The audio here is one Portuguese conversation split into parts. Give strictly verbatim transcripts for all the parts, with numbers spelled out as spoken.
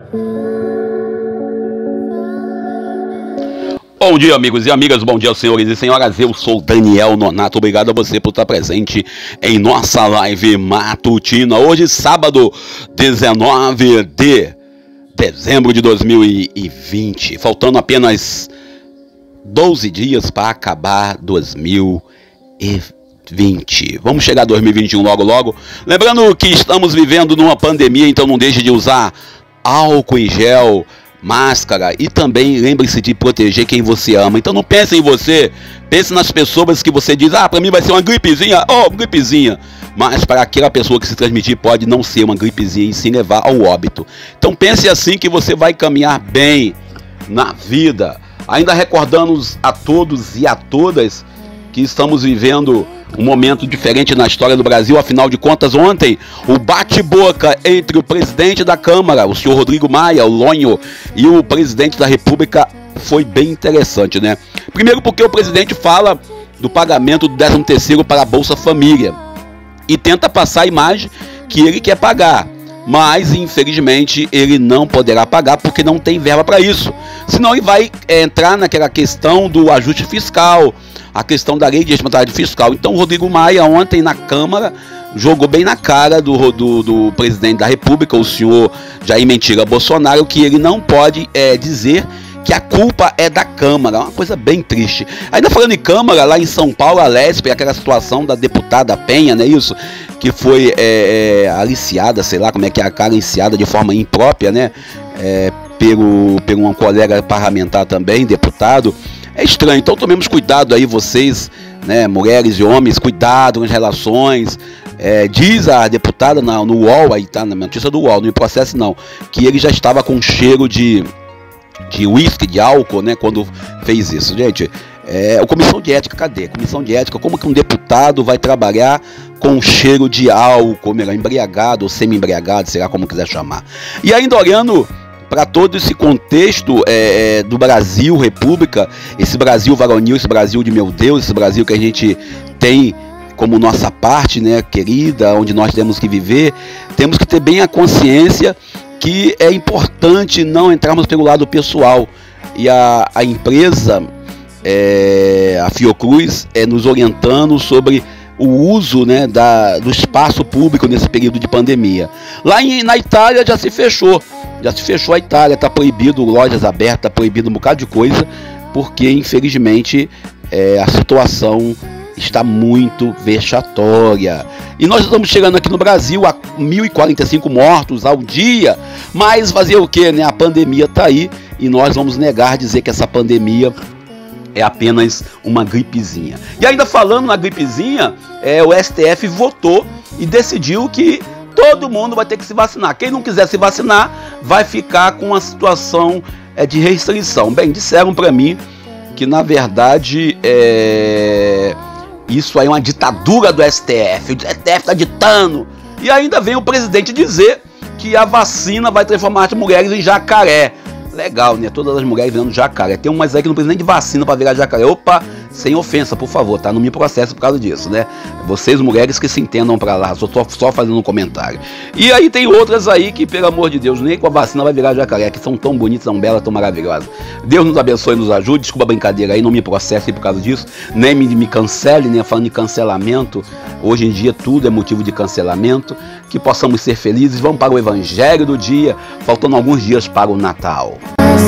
Bom dia, amigos e amigas, bom dia, senhores e senhoras, eu sou Daniel Nonato, obrigado a você por estar presente em nossa live matutina, hoje sábado, dezenove de dezembro de dois mil e vinte, faltando apenas doze dias para acabar dois mil e vinte, vamos chegar a dois mil e vinte e um logo logo, lembrando que estamos vivendo numa pandemia, então não deixe de usar álcool em gel, máscara e também lembre-se de proteger quem você ama. Então não pense em você, pense nas pessoas que você diz, ah, para mim vai ser uma gripezinha, oh, gripezinha. Mas para aquela pessoa que se transmitir pode não ser uma gripezinha e sim levar ao óbito. Então pense assim que você vai caminhar bem na vida. Ainda recordando a todos e a todas que estamos vivendo um momento diferente na história do Brasil, afinal de contas, ontem, o bate-boca entre o presidente da Câmara, o senhor Rodrigo Maia, o Lonho, e o presidente da República foi bem interessante, né? Primeiro porque o presidente fala do pagamento do décimo terceiro para a Bolsa Família e tenta passar a imagem que ele quer pagar, mas infelizmente ele não poderá pagar porque não tem verba para isso, senão ele vai é, entrar naquela questão do ajuste fiscal, a questão da lei de responsabilidade fiscal. Então o Rodrigo Maia ontem na Câmara jogou bem na cara do, do, do presidente da República, o senhor Jair Mentira Bolsonaro, que ele não pode é, dizer que a culpa é da Câmara, uma coisa bem triste. Ainda falando em Câmara, lá em São Paulo, a Lespe, aquela situação da deputada Penha, não é isso? Que foi é, é, aliciada, sei lá como é que é a cara, aliciada de forma imprópria, né? É, pelo, pelo um colega parlamentar também, deputado. É estranho, então tomemos cuidado aí vocês, né, mulheres e homens, cuidado nas relações. É, diz a deputada na, no U O L, aí tá na notícia do U O L, não me processe não, que ele já estava com cheiro de de uísque, de álcool, né, quando fez isso. Gente, é, a comissão de ética, cadê? Comissão de ética, como que um deputado vai trabalhar com cheiro de álcool, melhor, embriagado ou semi-embriagado, sei lá como quiser chamar. E ainda olhando para todo esse contexto é, do Brasil, República, esse Brasil varonil, esse Brasil de meu Deus, esse Brasil que a gente tem como nossa parte, né, querida, onde nós temos que viver, temos que ter bem a consciência que é importante não entrarmos pelo lado pessoal. E a, a empresa, é, a Fiocruz, é nos orientando sobre o uso, né, da, do espaço público nesse período de pandemia. Lá em, na Itália já se fechou, já se fechou a Itália, está proibido lojas abertas, está proibido um bocado de coisa, porque infelizmente é, a situação está muito vexatória. E nós estamos chegando aqui no Brasil a mil e quarenta e cinco mortos ao dia, mas fazer o que, né? A pandemia está aí e nós vamos negar dizer que essa pandemia é apenas uma gripezinha. E ainda falando na gripezinha, é, o S T F votou e decidiu que todo mundo vai ter que se vacinar. Quem não quiser se vacinar vai ficar com uma situação é, de restrição. Bem, disseram para mim que na verdade é... isso aí é uma ditadura do S T F, o S T F está ditando. E ainda vem o presidente dizer que a vacina vai transformar as mulheres em jacaré. Legal, né? Todas as mulheres virando jacaré. Tem umas aí que não precisa nem de vacina para virar jacaré. Opa, sem ofensa, por favor, tá? Não me processe por causa disso, né? Vocês, mulheres, que se entendam pra lá. Só, só fazendo um comentário. E aí tem outras aí que, pelo amor de Deus, nem com a vacina vai virar jacaré, que são tão bonitas, tão belas, tão maravilhosas. Deus nos abençoe e nos ajude. Desculpa a brincadeira aí, não me processe por causa disso. Nem me, me cancele, nem falando de cancelamento. Hoje em dia tudo é motivo de cancelamento. Que possamos ser felizes. Vamos para o Evangelho do dia, faltando alguns dias para o Natal.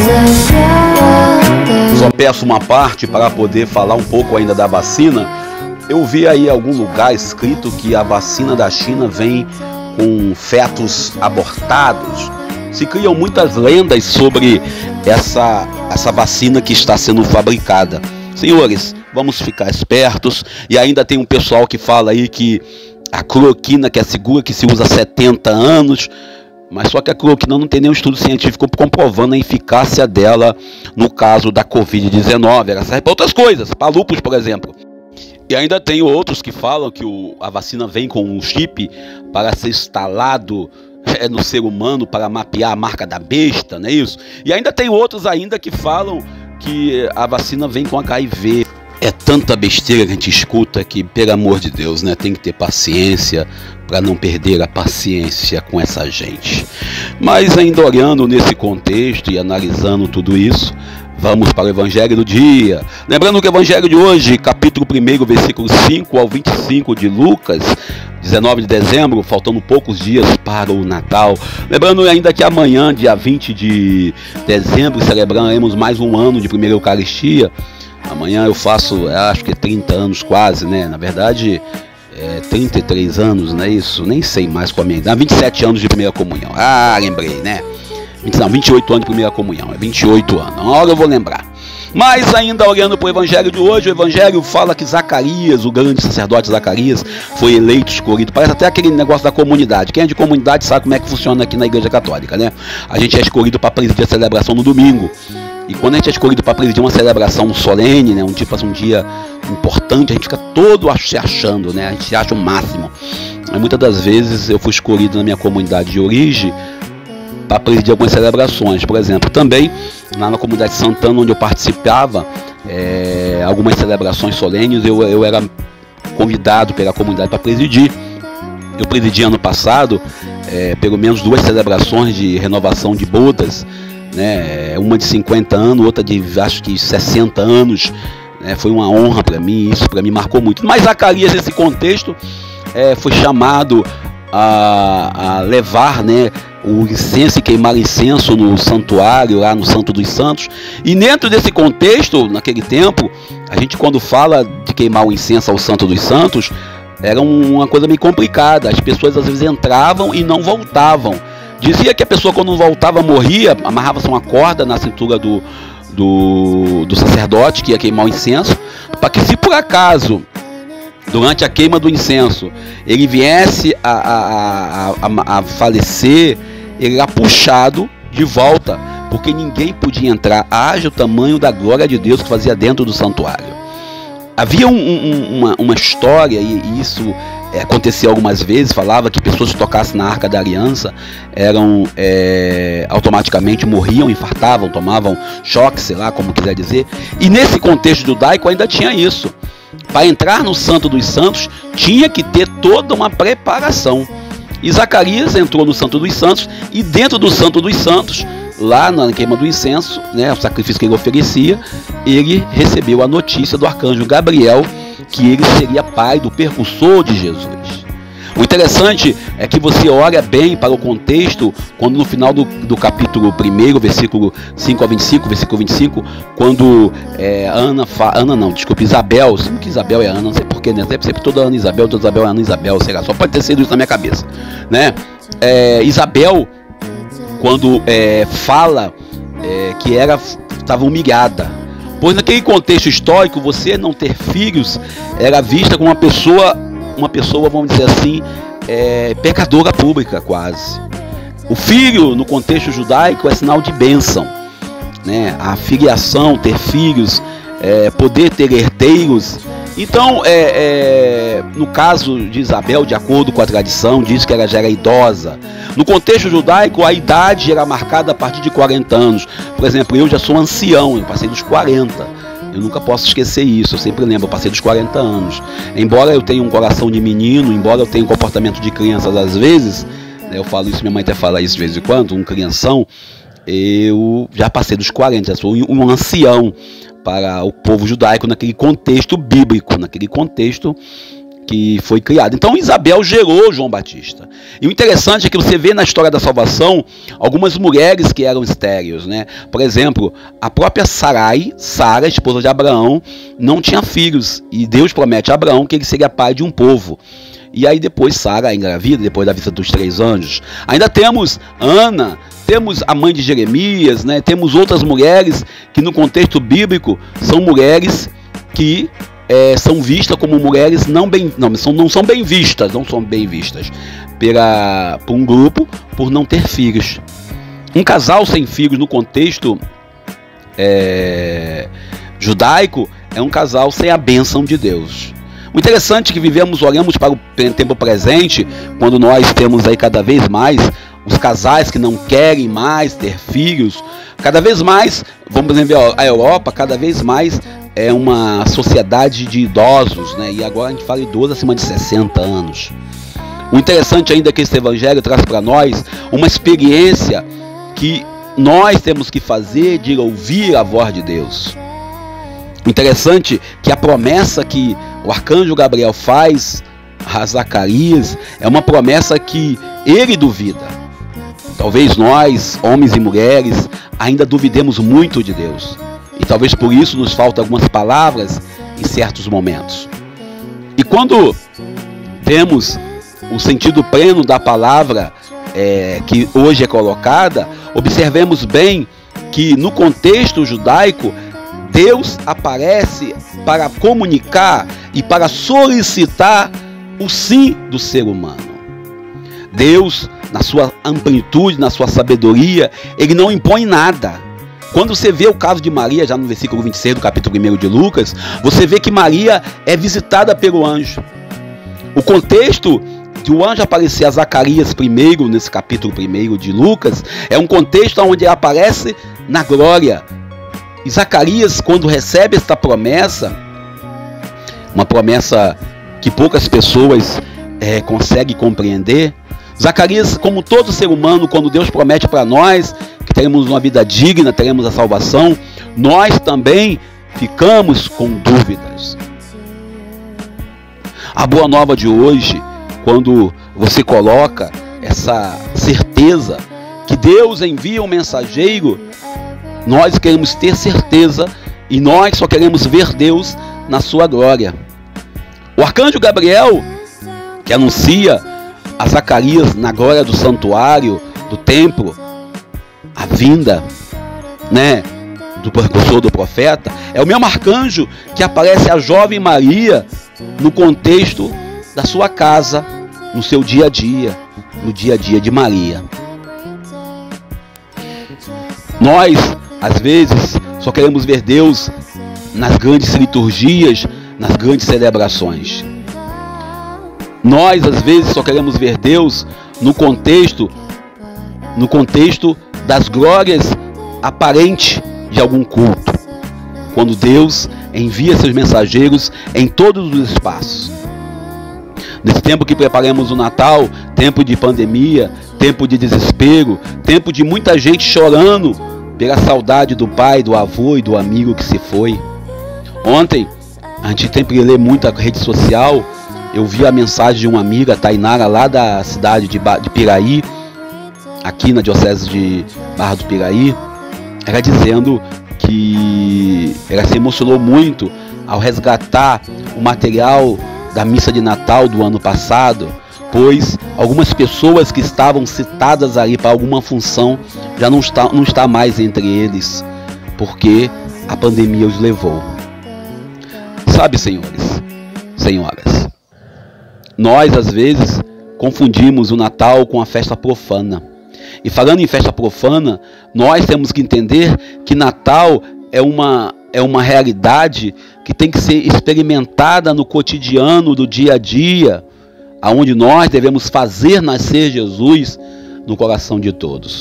Só peço uma parte para poder falar um pouco ainda da vacina. Eu vi aí em algum lugar escrito que a vacina da China vem com fetos abortados. Se criam muitas lendas sobre essa, essa vacina que está sendo fabricada. Senhores, vamos ficar espertos. E ainda tem um pessoal que fala aí que a cloroquina, que é segura, que se usa há setenta anos, mas só que a cloroquina não tem nenhum estudo científico comprovando a eficácia dela no caso da covid dezenove. Ela serve para outras coisas, para lúpus, por exemplo. E ainda tem outros que falam que o, a vacina vem com um chip para ser instalado é, no ser humano para mapear a marca da besta, não é isso? E ainda tem outros ainda que falam que a vacina vem com H I V. É tanta besteira que a gente escuta que, pelo amor de Deus, né, tem que ter paciência para não perder a paciência com essa gente. Mas ainda olhando nesse contexto e analisando tudo isso, vamos para o Evangelho do dia. Lembrando que o Evangelho de hoje, capítulo primeiro, versículo cinco ao vinte e cinco de Lucas, dezenove de dezembro, faltando poucos dias para o Natal. Lembrando ainda que amanhã, dia vinte de dezembro, celebraremos mais um ano de primeira Eucaristia. Amanhã eu faço, acho que trinta anos quase, né? Na verdade, é, trinta e três anos, não é isso? Nem sei mais qual a minha idade. vinte e sete anos de primeira comunhão. Ah, lembrei, né? Não, vinte e oito anos de primeira comunhão. É vinte e oito anos. Uma hora eu vou lembrar. Mas ainda olhando para o Evangelho de hoje, o Evangelho fala que Zacarias, o grande sacerdote Zacarias, foi eleito, escolhido. Parece até aquele negócio da comunidade. Quem é de comunidade sabe como é que funciona aqui na Igreja Católica, né? A gente é escolhido para presidir a celebração no domingo. E quando a gente é escolhido para presidir uma celebração solene, né, um tipo assim, um dia importante, a gente fica todo se achando, né? A gente se acha o máximo. E muitas das vezes eu fui escolhido na minha comunidade de origem para presidir algumas celebrações. Por exemplo, também lá na comunidade de Santana, onde eu participava, é, algumas celebrações solenes, eu, eu era convidado pela comunidade para presidir. Eu presidi ano passado é, pelo menos duas celebrações de renovação de bodas, né, uma de cinquenta anos, outra de acho que sessenta anos, né, foi uma honra para mim, isso para mim marcou muito. Mas Zacarias, nesse contexto, é, foi chamado a, a levar, né, o incenso e queimar incenso no santuário, lá no Santo dos Santos. E dentro desse contexto, naquele tempo, a gente quando fala de queimar o incenso ao Santo dos Santos, era uma coisa meio complicada. As pessoas às vezes entravam e não voltavam. Dizia que a pessoa quando não voltava morria, amarrava-se uma corda na cintura do, do, do sacerdote que ia queimar o incenso, para que se por acaso, durante a queima do incenso, ele viesse a, a, a, a, a falecer, ele era puxado de volta, porque ninguém podia entrar, haja o tamanho da glória de Deus que fazia dentro do santuário. Havia um, um, uma, uma história, e, e isso é, acontecia algumas vezes, falava que pessoas que tocassem na Arca da Aliança eram é, automaticamente morriam, infartavam, tomavam choque, sei lá como quiser dizer. E nesse contexto judaico ainda tinha isso. Para entrar no Santo dos Santos tinha que ter toda uma preparação. E Zacarias entrou no Santo dos Santos, e dentro do Santo dos Santos, lá na queima do incenso, né, o sacrifício que ele oferecia, ele recebeu a notícia do arcanjo Gabriel que ele seria pai do percussor de Jesus. O interessante é que você olha bem para o contexto, quando no final do, do capítulo primeiro, versículo cinco a vinte e cinco, versículo vinte e cinco, quando é, Ana, fa, Ana não, desculpa, Isabel, sempre que Isabel é Ana, não sei porquê, né? Sempre, sempre toda Ana Isabel, toda Isabel é Ana Isabel, sei lá, só pode ter sido isso na minha cabeça, né? É, Isabel, quando é, fala é, que era, estava humilhada, pois naquele contexto histórico, você não ter filhos era vista como uma pessoa, uma pessoa, vamos dizer assim, é, pecadora pública quase. O filho, no contexto judaico, é sinal de bênção, né? A filiação, ter filhos, é, poder ter herdeiros. Então, é, é, no caso de Isabel, de acordo com a tradição, diz que ela já era idosa. No contexto judaico, a idade era marcada a partir de quarenta anos. Por exemplo, eu já sou ancião, eu passei dos quarenta. Eu nunca posso esquecer isso, eu sempre lembro, eu passei dos quarenta anos. Embora eu tenha um coração de menino, embora eu tenha um comportamento de criança às vezes, né, eu falo isso, minha mãe até fala isso de vez em quando, um crianção, eu já passei dos quarenta, já sou um ancião para o povo judaico naquele contexto bíblico, naquele contexto que foi criado. Então Isabel gerou João Batista. E o interessante é que você vê na história da salvação algumas mulheres que eram estéreis, né? Por exemplo, a própria Sarai, Sara, esposa de Abraão, não tinha filhos. E Deus promete a Abraão que ele seria pai de um povo. E aí depois Sara engravida, depois da visita dos três anjos. Ainda temos Ana, temos a mãe de Jeremias, né? Temos outras mulheres que no contexto bíblico são mulheres que é, são vistas como mulheres não bem, não são, não são bem vistas, não são bem vistas pela, por um grupo por não ter filhos. Um casal sem filhos no contexto é, judaico é um casal sem a bênção de Deus. O interessante é que vivemos, olhamos para o tempo presente, quando nós temos aí cada vez mais os casais que não querem mais ter filhos, cada vez mais, vamos ver a Europa, cada vez mais é uma sociedade de idosos, né? E agora a gente fala idoso acima de sessenta anos. O interessante ainda é que esse evangelho traz para nós uma experiência que nós temos que fazer de ouvir a voz de Deus. O interessante é que a promessa que o arcanjo Gabriel faz a Zacarias é uma promessa que ele duvida. Talvez nós, homens e mulheres, ainda duvidemos muito de Deus. E talvez por isso nos faltam algumas palavras em certos momentos. E quando temos o sentido pleno da palavra é, que hoje é colocada, observemos bem que no contexto judaico, Deus aparece para comunicar e para solicitar o sim do ser humano. Deus, na sua amplitude, na sua sabedoria, ele não impõe nada. Quando você vê o caso de Maria, já no versículo vinte e seis do capítulo primeiro de Lucas, você vê que Maria é visitada pelo anjo. O contexto de o anjo aparecer a Zacarias primeiro, nesse capítulo primeiro de Lucas, é um contexto onde ele aparece na glória. E Zacarias, quando recebe esta promessa, uma promessa que poucas pessoas é, conseguem compreender, Zacarias, como todo ser humano, quando Deus promete para nós que teremos uma vida digna, teremos a salvação, nós também ficamos com dúvidas. A boa nova de hoje, quando você coloca essa certeza que Deus envia um mensageiro, nós queremos ter certeza e nós só queremos ver Deus na sua glória. O arcanjo Gabriel, que anuncia a Zacarias na glória do santuário, do templo, a vinda, né, do precursor do profeta, é o mesmo arcanjo que aparece a jovem Maria no contexto da sua casa, no seu dia a dia, no dia a dia de Maria. Nós, às vezes, só queremos ver Deus nas grandes liturgias, nas grandes celebrações. Nós, às vezes, só queremos ver Deus no contexto, no contexto das glórias aparentes de algum culto, quando Deus envia seus mensageiros em todos os espaços. Nesse tempo que preparamos o Natal, tempo de pandemia, tempo de desespero, tempo de muita gente chorando pela saudade do pai, do avô e do amigo que se foi. Ontem, a gente sempre lê muito a rede social, eu vi a mensagem de uma amiga, Tainara, lá da cidade de, ba de Piraí, aqui na diocese de Barra do Piraí, ela dizendo que ela se emocionou muito ao resgatar o material da missa de Natal do ano passado, pois algumas pessoas que estavam citadas ali para alguma função já não está, não está mais entre eles, porque a pandemia os levou. Sabe, senhores, senhoras, nós às vezes confundimos o Natal com a festa profana. E falando em festa profana, nós temos que entender que Natal é uma, é uma realidade que tem que ser experimentada no cotidiano, do dia a dia, aonde nós devemos fazer nascer Jesus no coração de todos.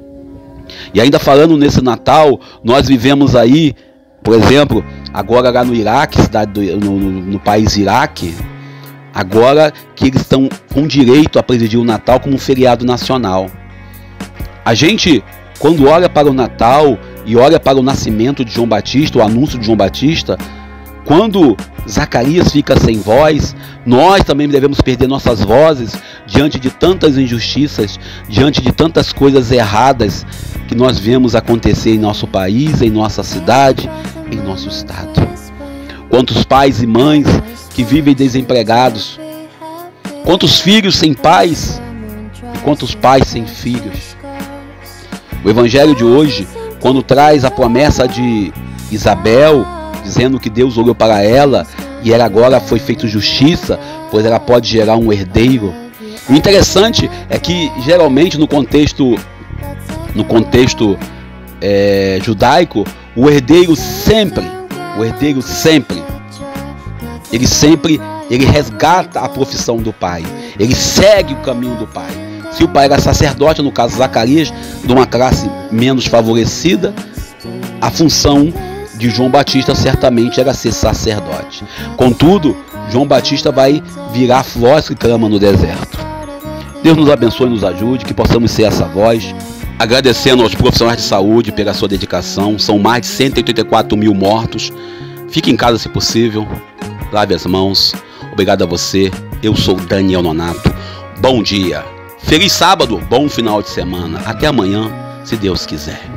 E ainda falando nesse Natal, nós vivemos aí, por exemplo, agora lá no Iraque, cidade do, no, no, no país Iraque, agora que eles estão com direito a presidir o Natal como um feriado nacional. A gente, quando olha para o Natal e olha para o nascimento de João Batista, o anúncio de João Batista, quando Zacarias fica sem voz, nós também devemos perder nossas vozes diante de tantas injustiças, diante de tantas coisas erradas que nós vemos acontecer em nosso país, em nossa cidade, em nosso estado. Quantos pais e mães que vivem desempregados, quantos filhos sem pais e quantos pais sem filhos. O evangelho de hoje, quando traz a promessa de Isabel, dizendo que Deus olhou para ela e ela agora foi feita justiça, pois ela pode gerar um herdeiro. O interessante é que geralmente no contexto, no contexto é, judaico, o herdeiro sempre, o herdeiro sempre, ele sempre, ele resgata a profissão do pai, ele segue o caminho do pai. Se o pai era sacerdote, no caso Zacarias, de uma classe menos favorecida, a função de João Batista certamente era ser sacerdote. Contudo, João Batista vai virar voz que clama no deserto. Deus nos abençoe e nos ajude, que possamos ser essa voz. Agradecendo aos profissionais de saúde pela sua dedicação. São mais de cento e oitenta e quatro mil mortos. Fique em casa se possível. Lave as mãos. Obrigado a você. Eu sou Daniel Nonato. Bom dia. Feliz sábado. Bom final de semana. Até amanhã, se Deus quiser.